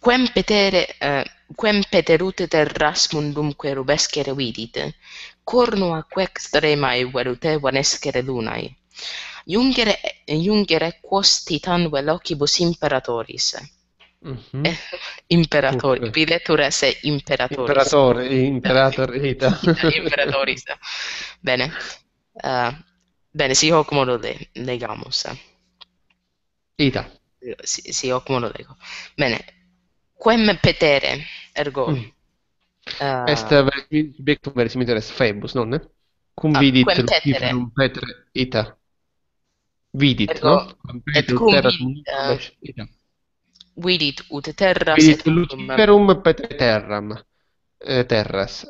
Quem peterute terras mundumque rubescere vidit, cornua quae extremae verute vanescere lunae. Jungere quos titanue locibus imperatoris. Mhm. Imperatori, Ut videtur esse imperatoris. imperator ita. Imperatoris. Bene. Eh, bene, si hoc modo legamus. Ita. Si hoc modo lego. Bene. Quem petere, ergo. Mm. Est subjectum verisimiliter est Phoebus, non? Cum vidit Quem petere, Luciferum Petre ita. Vidit, ergo. no? Cum Et Petrus cum terras mundum ita. vidit ut terras Vidit et mundum Luciferum Petre terram. Terras.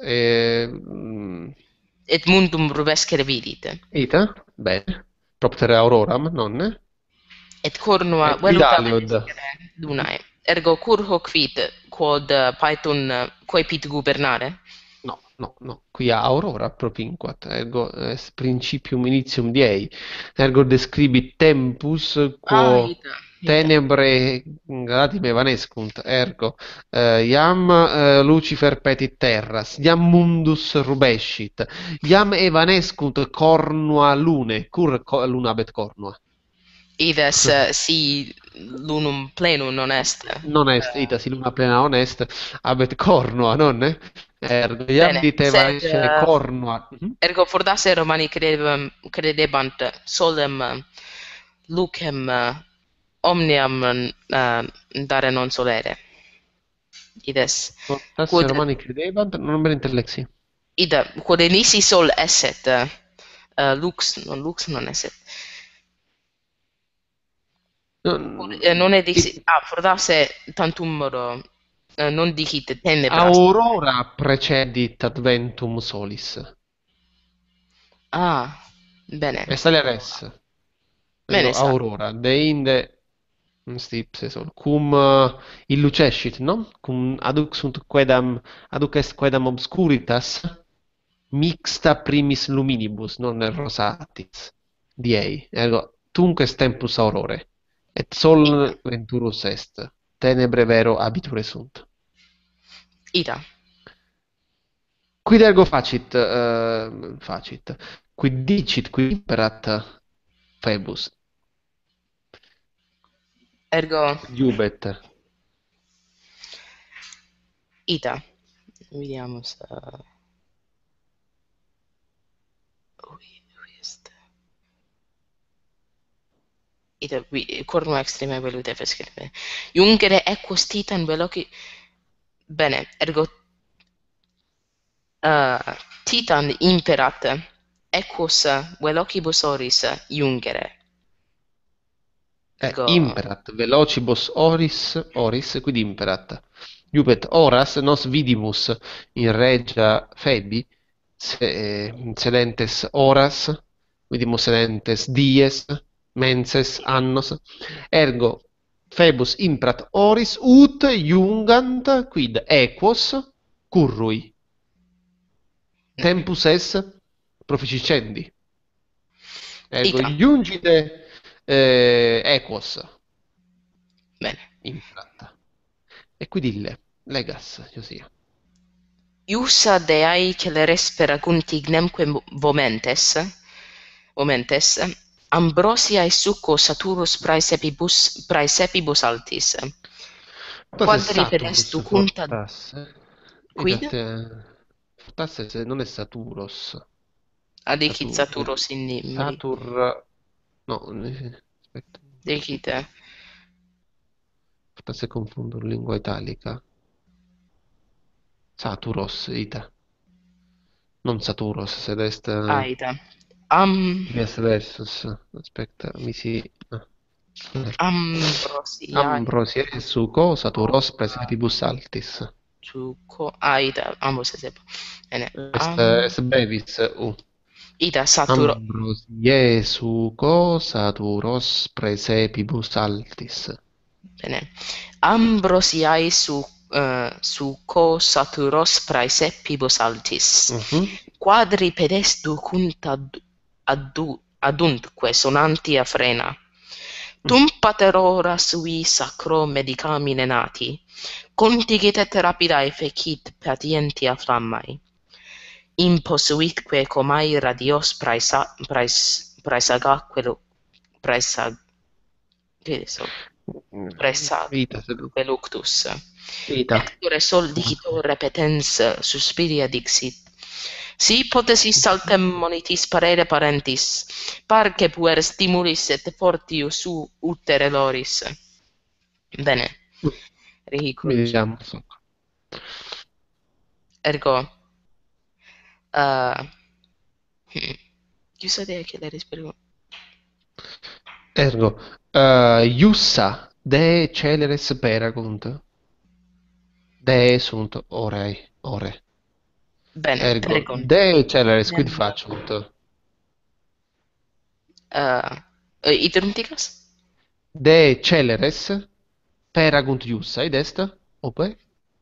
et mundum rubescere vidit. Ita. Bene. Propter auroram, non? Et cornua Et veluta vidaliud. venescere lunae. Ergo cur hoc fit quod paetum coepit gubernare? No, no, no. Quia aurora propinquat. Ergo est principium initium diei. Ergo describit tempus quo Ita, ita. tenebre gratim evanescunt. Ergo iam Lucifer petit terras, iam mundus rubescit, iam evanescunt cornua lune. Cur luna habet cornua? Ides si lunum plenum non est. Non est, ita si luna plena non est, habet cornua, non? Ergo iam Bene, dite sed evanescere cornua. Mhm. ergo fortasse Romani credebant solem lucem omnium dare non solere. Ides Fortasse quod Romani credebant, non ben intellexi. ida quod nisi sol esset lux non esset. Non- Non edixit fortasse tantum modo non dicit tenebras. Aurora precedit adventum solis. Bene. Est alia res. Bene Ergo sa. aurora, deinde stipse sol. Cum illucescit, no? Cum aduc sunt quedam, aduc est quedam obscuritas, mixta primis luminibus, non rosatis, diei. Ergo, tunc est tempus aurore, et sol venturus est. Tenebre vero abiture sunt. Ita. Quid ergo facit, quid dicit, quid imperat Phoebus, Ergo quid iubet. ita. Vediamo. Ui est. Ita cornu extreme velute fescere. Jungere equus titan veloci. Bene, ergo titan imperat equus velocibus oris jungere. Ergo, Imperat, velocibus oris, quid imperat. Iupet horas nos vidimus in regia Febi, sedentes horas, vidimus sedentes dies, menses, annos, ergo Phoebus imperat oris ut iungant quid equos currui. Tempus es proficicendi. Ergo ita. iungide equos Bene. imperat. E quid ille legas, Iosia. Iussa deae celeres peragunti ignemque vomentes, Ambrosiae succo Saturus praesepibus altis. Fortasse Quadripedes Saturus, ducunta fortasse. quid? Fortasse se non è Saturos. Adicit Saturus in nimri. Satur... No, aspetta. Dicite. Fortasse confondo lingua italica. Saturos, ita. Non Saturos, sed est... Aita. Vies versus. Aspetta, mi si... Ambrosiae Ambrosie suco Saturos praesepibus altis. succo. Aita. Ambos esepo. Bene. Est brevis, Ita Saturo. Ambrosie suco Saturos praesepibus altis. Bene. Ambrosiae succo Saturos praesepibus altis. Quadripedes ducunt aduntque sonanti a frena. Tum pater ora sui sacro medicamine nati, contigit et rapidae fecit patientia flammae. Imposuitque comae radios Ita, luctus. ita. Hectore sol dicitor repetens suspiria dixit. Si potesis saltem monitis parere parentis, parce puer stimulis et fortius utere loris. Bene. Vediamo. Ergo. Chiusa de chiedere spero. Ergo, iussa de celeres peragunt. De sunt ore. Bene, Ergo, pregon. de celeres quid faciunt? Iterunticas? De celeres peragunt iussa, id est? Ope?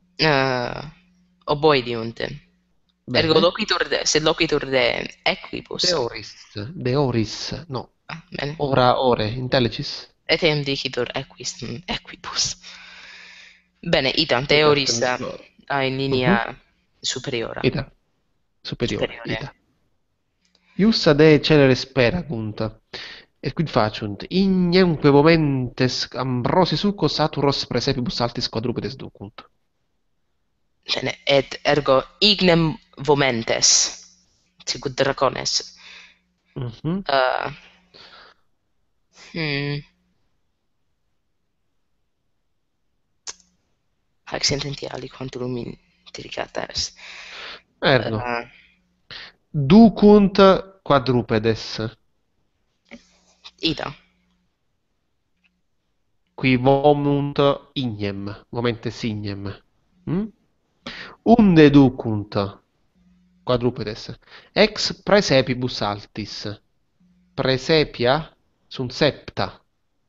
Oboidiunt. Ergo Bene. sed loquitur de equibus. De oris, no. Bene. Ore, intelligis? Etem dicitur equibus. Bene, ita, de oris in linea superiora. Ita. Superiore. Ita. Iussa de celeres peragunt. Et quid faciunt? Ignenque momentes ambrosi succo Saturos praesepibus altis quadrupedes ducunt. Bene, et ergo ignem vomentes, sicut dracones. Haec sententia aliquantum intricata est. Ergo. Ducunt quadrupedes. Ita. Qui vomunt ignem, momentes ignem. Unde ducunt quadrupedes. Ex praesepibus altis. Praesepia sunt septa.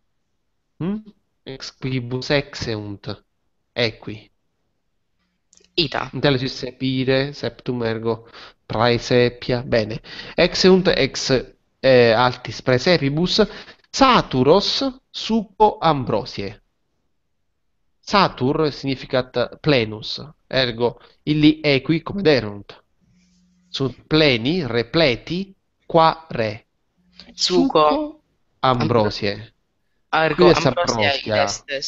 Ex quibus exeunt. Equi. Ita. Intelligis sepire, septum ergo praesepia. Bene. Exeunt ex altis praesepibus Saturos succo Ambrosie. Satur significat plenus, ergo illi equi come derunt. Sunt pleni, repleti, qua re. Succo Ambrosie. Ergo Quid est Ambrosia Ambrosia? est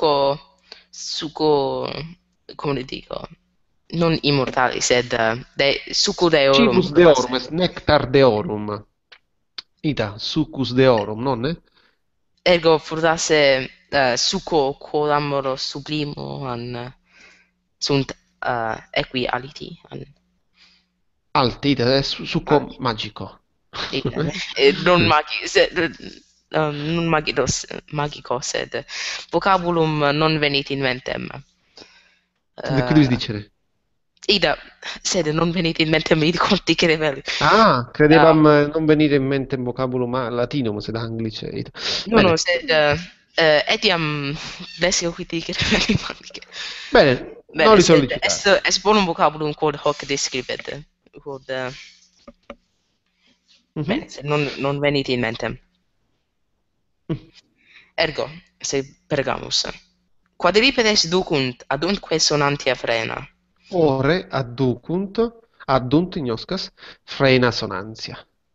succo, come dico, non immortalis, sed succo deorum. Cibus deorum est nectar deorum. Ita, succus deorum, non? Ergo fortasse succo quod amoro sublimo sunt equi aliti. Alti, ita, succo magico. Non non magico sed vocabulum non venit in mentem. Che devi dicere? Ida, sed non venit in mentem id conti revelli. Ah, credevam non venire in mente un vocabolo latino, ma se da anglice. No, Bene, sed etiam lesio quid revelli magiche. bene, non Bene, li sed sollecitare. est bonum vocabulum quod hoc describet. Quod, Mhm. bene, sed non venit in mentem. Ergo, se pergamus. Quadripedes ducunt adunque sonantia frena. Ore addunt ignoscas, frena sonantia.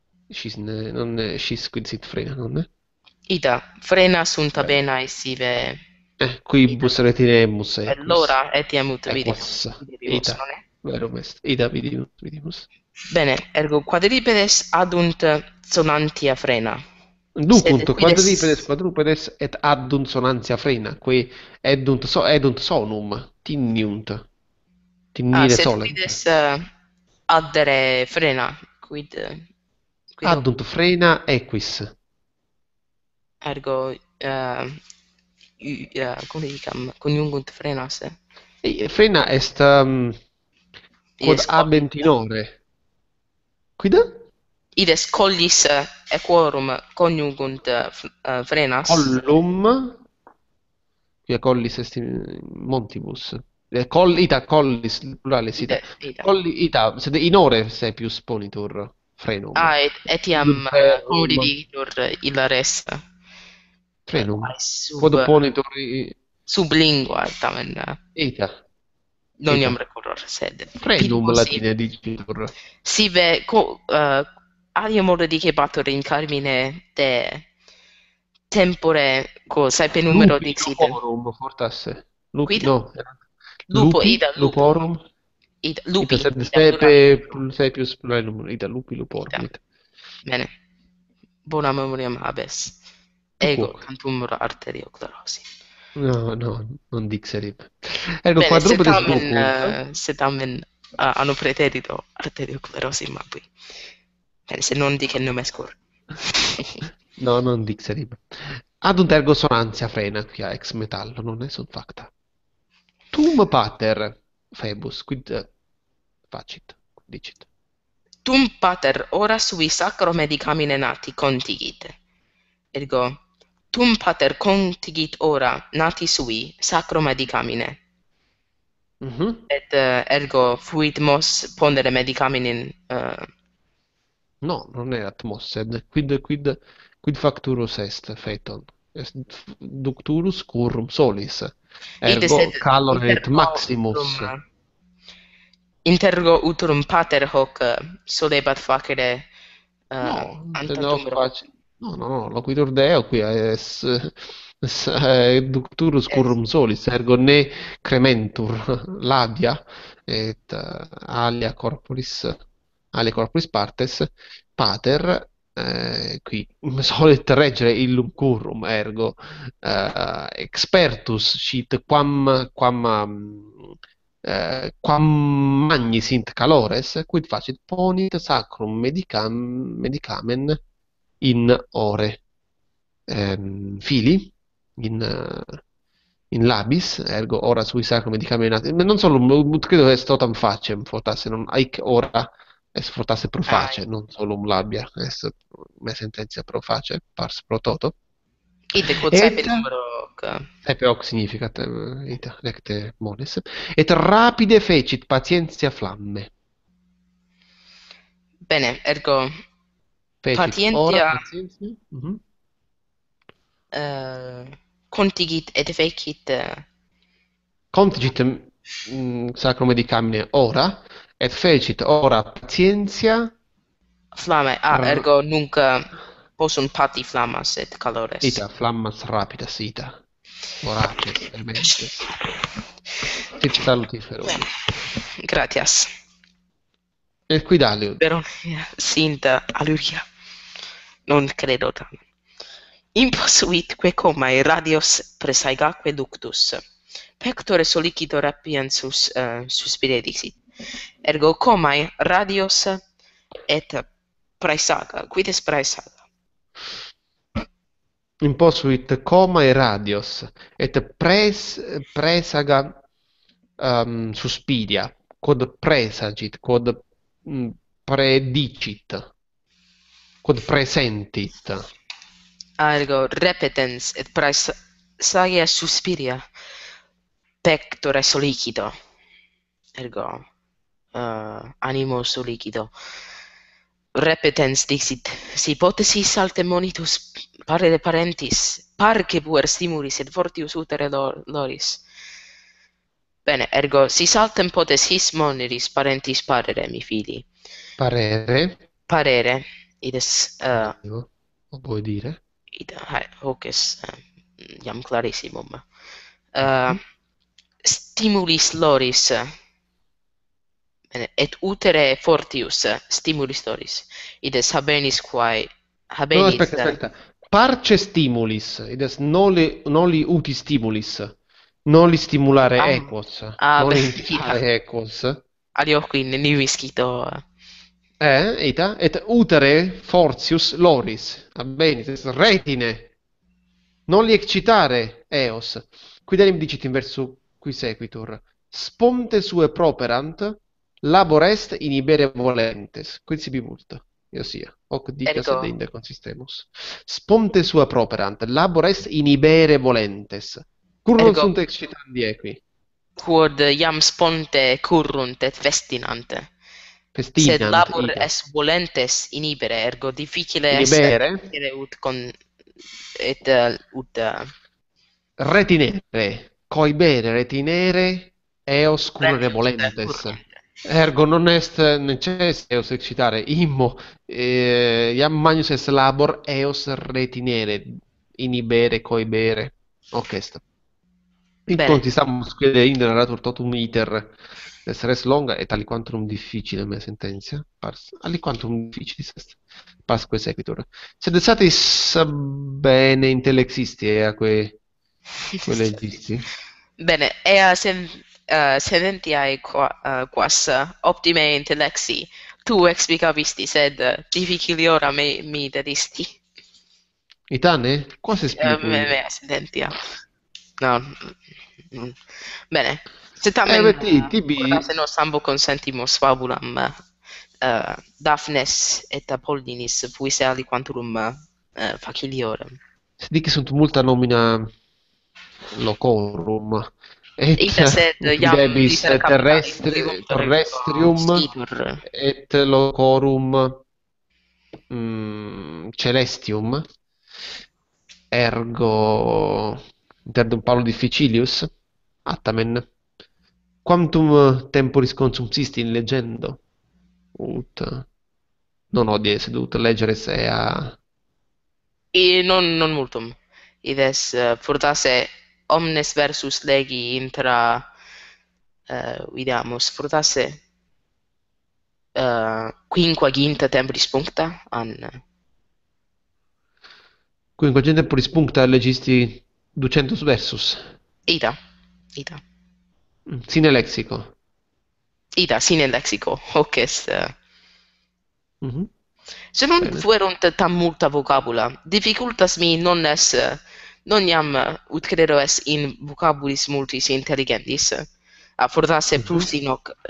Scis quid sit frena, non è? Ida, frena sunt Bene. abena sive. Ida, Quibus retinemus equus. allora etiam ut Equas. vidimus, Ita. non è? Verum est. Ida vidimus. Bene, ergo quadripedes adunt sonantia frena. Sed Ducunt quadrupedes et addunt sonantia frena, qui edunt sonum, tinniunt, tinnire sed solent. quides addere frena, quid hoc, Addunt frena equis. ergo cum dicam, coniungunt frenas. Frena est quod Ides habent collis, in ore. Quid? ides collis equorum coniungunt frenas. Collum, quia collis est in montibus. Ita collis, pluralis ita. Ida. Ita, sed in ore sepius ponitur frenum. Etiam cum divitur illa res, Frenum. quae Quod ponitur sub lingua, tamen ita. non iam Ita. recurror, sed Frenum latine dicitur. sive alia modo dicebatur in carmine de tempore quo saepe numero Lupi dixit. luporum fortasse. Lupi, Quid? no. Lupo, Lupi ida, lupo. luporum. Ida, Ita lupi, sed ida, plurale. sepius pluralum. Ita lupi luporum. Ida. Ita. Bene. Bona memoriam habes. Tu Ego quoque. tantum arterio clorosi. No, non dixerib. Ergo Bene, quadrupedes ducunt. se tamen hanno preterito arterio clorosi mabui. Bene, se non dic non escur. No, non dixerib. Adunt ergo sonantia frena, quia ex metallo, non è sunt facta. Tum pater, Phoebus, quid facit, quid dicit. Tum pater ora sui sacro medicamine nati contigit. Ergo, tum pater contigit ora nati sui sacro medicamine. Mhm. Et ergo fuit mos pondere medicaminin. No, non erat mos, sed quid facturus est, feton? Est ducturus currum solis, Ite sed ergo caloret maximus. intergo uturum pater hoc solebat facere No, anta no, tumero. no, loquitur Deo quia es ducturus Es, currum solis, ergo ne crementur labia et alia corporis partes, pater, qui solet reggere illum currum, ergo expertus scit quam magni sint calores, quid facit ponit sacrum medicamen in ore. Fili, in labis, ergo ora sui sacrum medicamen non solo, credo est totam facem, fortasse non haec ora est fortasse pro face, non solum labia, est me sententia pro face, pars pro toto. ite quod saepe Et numero hoc. Saepe hoc significat ita recte mones. Et rapide fecit patientia flamme. Bene, ergo Fecit ora patientia patientia. Mhm. contigit et fecit Contigit sacro medicamine ora, et fecit ora patientia. flamme. r- Ergo nunc possunt pati flammas et calores. Ita flammas rapidas ita. Voraces, elementes. Sit salutiferum. Bene, gratias. Et quid aliud? Veronia sint aluria. Non credo tamen. Imposuitque comae radios praesaegaque ductus. Pectore solicitor rapiensus suspire dixit. Ergo comae radios et praesaga, quides praesaga? Imposuit coma e radios, et praesaga suspidia, quod praesagit, quod predicit, quod presentit. Ergo repetens et praesagia suspiria pectore solicido. Ergo animo solicido. Repetens dixit, si potesis alte monitus parere parentis, parque puer stimulis et fortius utere loris. Bene, ergo si saltem potesis moneris parentis parere, mi fili. Parere, Parere, ides, o vuoi dire? hoc est iam clarissimum. Stimulis loris, bene, et utere fortius stimulis loris, ides habenis quae, No, habenis... aspetta. Parce stimulis, ides noli uti stimulis, noli stimulare equos, noli beh, incitare equos. alioque nihil scito. Ita, et utere fortius loris, habenis, retine, noli excitare eos. Quidem dicit in versu qui sequitur, sponte sue properant, labor est inhibere volentes. Quid sibi multa? Io sia, hoc dicas Ergo, et inde consistemus. Sponte sua properant, labor est inhibere volentes. Cur non ergo, sunt excitandi equi. quod iam sponte currunt et festinant. Sed Festinant, labor ida. est volentes inhibere, ergo difficile est Inhibere, ut con et ut retinere, coibere, retinere, eos currere volentes. Ergo non est necesse eos excitare, immo iam magnus est labor eos retinere, inhibere, coibere. Hoc est. Hic Bene, consistamus quid inde narratur totum iter res longa et aliquantum difficile me sententia pars aliquantum difficilis est pasque sequitur sed satis bene intellexisti eaque legisti. bene, ea sedentiae quas optime intellexi tu explicavisti, sed difficiliora mi dedisti. Itane? Quas explicui? Mea sedentia. No. Bene. Se tamen tibi se nos ambo consentimus fabulam Daphnes et Apollinis fuisse aliquantum faciliorum. dici sunt multa nomina locorum et Ita sed ut iam videbis litera capitali terrestrium scitur. et locorum celestium ergo interdum Paulo difficilius attamen quantum temporis consumsisti in leggendo ut non hodie sed ut legeres ea E non multum. Ides fortasse omnes versus legi intra vidamus fortasse quinquaginta temporis puncta an quinquagente temporis puncta legisti 200 versus ita sine lexico. sine lexico hoc est Mhm. se non Bene. fuerunt tam multa vocabula difficultas mi non es non iam ut crero es in vocabulis multis intelligentis fortasse plus in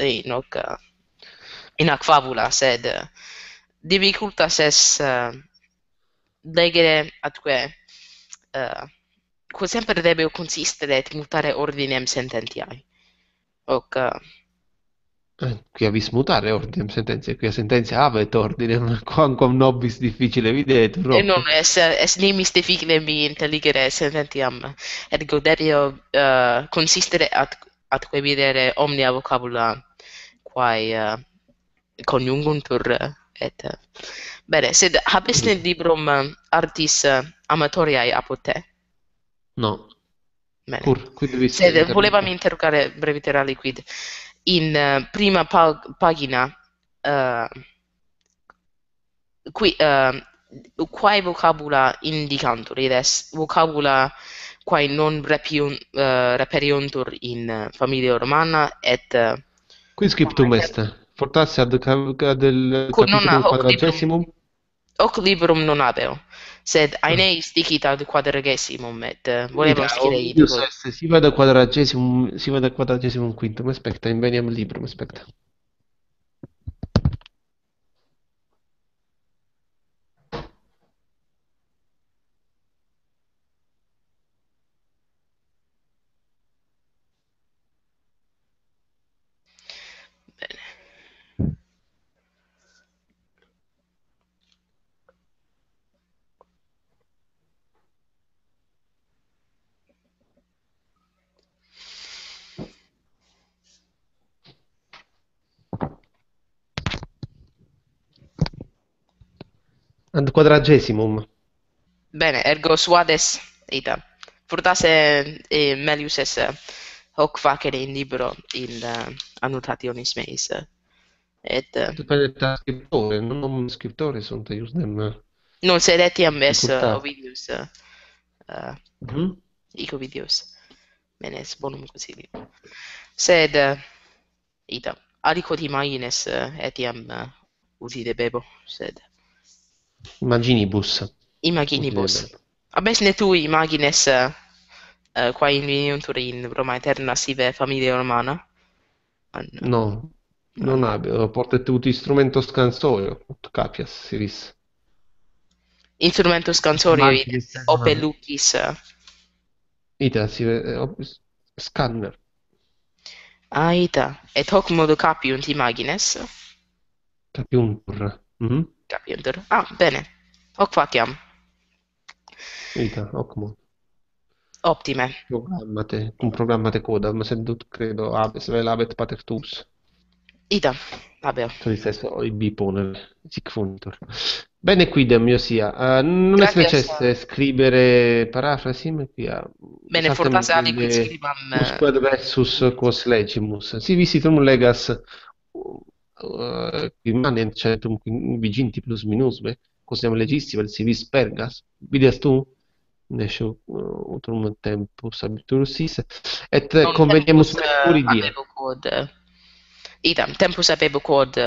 hoc fabula sed difficultas es legere atque quod semper debeo consistere et mutare ordinem sententiae hoc Quia vis mutare ordinem sententiae, quia sententia habet ordinem, quamquam nobis difficile videtur. e non es nimis difficile mi intelligere sententiam ergo debeo consistere atque videre omnia vocabula quae coniunguntur et bene sed habes nel librum artis amatoriae apud te? No. Bene. Cur, quid vis Sed interrompo? volevami interrogare breviter aliquid. In prima pagina qui quae vocabula indicantur, id est vocabula quae non reperiuntur in familia romana et Quid scriptum est? Fortasse ad il non capitulum hoc librum quadragesimum? Hoc librum non habeo, sed aeneis dicit ad quadragesimum, et volevam Ita, scire Ovidius ipso. est, sive ad quadragesimum quintum, aspecta, inveniam librum, aspecta. Bene. Ad quadragesimum. Bene, ergo suades ita. Fortasse melius esse hoc facere in libro in annotationis meis. Et Depende scriptore, non scriptore sunt iusdem non sed etiam es difficultate. Ovidius Mhm. hic Ovidius. Bene, es bonum consilio. Sed ita aliquot imagines etiam usi debebo, sed Imaginibus. imaginibus. Utilebem. Abes ne tu imagines quae inveniuntur in Roma Aeterna sive familia romana? An, No, an, non habeo. Portet ut instrumentos cansorio, ut capias, siris. instrumentus cansorio Imagines ides, ope non. lucis. Ita, scanner. Aita, et hoc modo capiunt imagines. Capiuntur. Mhm. Capiuntur. Ah, bene. Hoc faciam. Ita, hoc mod. Optime. Programmate, cum programmate codam, sed ut credo habes vel habet pater tuus. Ita, habeo. Solistesso ibi ponere, sic funtur. Bene quidem, io sia. Non es Gratias. necesse scribere parafrasim, quia Bene, saltem fortasse aliquid ille scribam usque adversus quos legimus. Si visitum legas qui manent centum viginti plus minusve, quos jam legisti, si vis pergas. Vidias tu? Nescio utrum tempus habiturus sis, et non conveniemus tempus mercuri die. habebo quod idem tempus habebo quod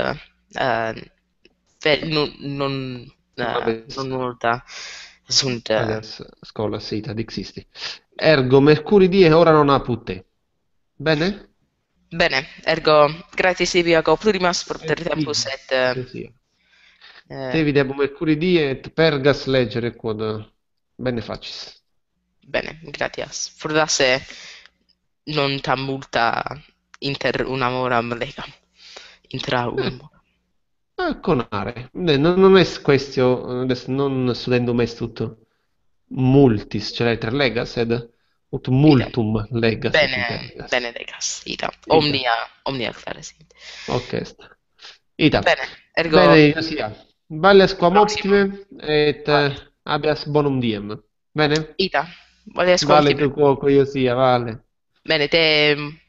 non multa sunt Alias scholas ita dixisti. Ergo mercuri die ora non apud te. Bene? bene ergo gratis tibi ago plurimas pro Et tempus quid, et io sia. eh, Te videbo mercuri die et pergas legere quod bene facis. bene gratias fortasse non tam multa inter unam horam legam intra Eh, unum horam. conare. Non est questio, non studendum est ut multis celeter legas, sed ut Idem. multum legas et Bene, interlegas. bene decas, idem. Ita, Omnia clara sint. hoc est. Ita. Bene, ergo Bene, io sia. Valles quam proximum. optime et Vale. habeas bonum diem. Bene? Ita, vales Vale quoptime. tu quoque io sia, vale. Bene, te